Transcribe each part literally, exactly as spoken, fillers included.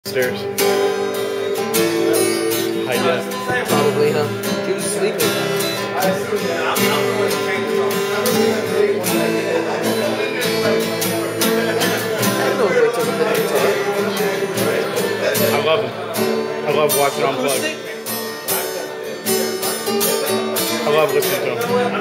Stairs. High def. Probably, huh? He was sleeping. I don't know if they took him to the guitar. love him. I love watching Unplugged. I love listening to him.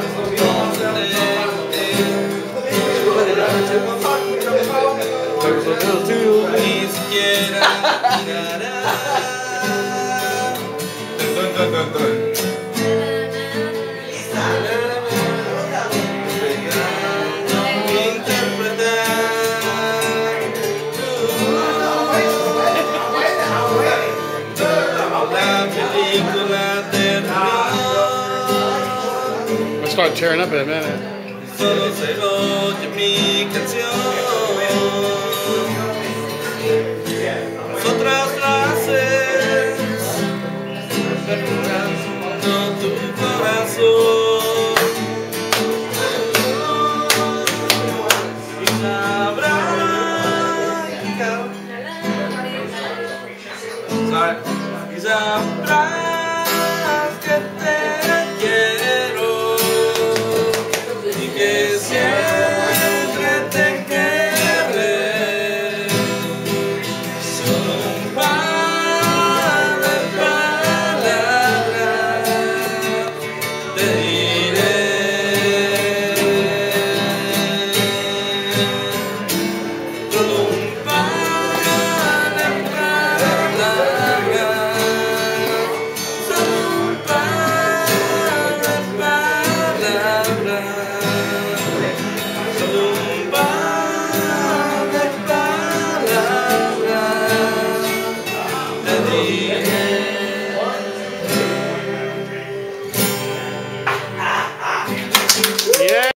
I'll start tearing up in a minute. Sabrás que te quiero y que siempre te querré. Solo un par de palabras te diré. Solo un par de palabras. Yeah.